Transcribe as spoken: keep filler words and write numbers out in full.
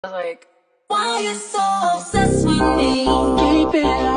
Like, why you so obsessed with me? Keep it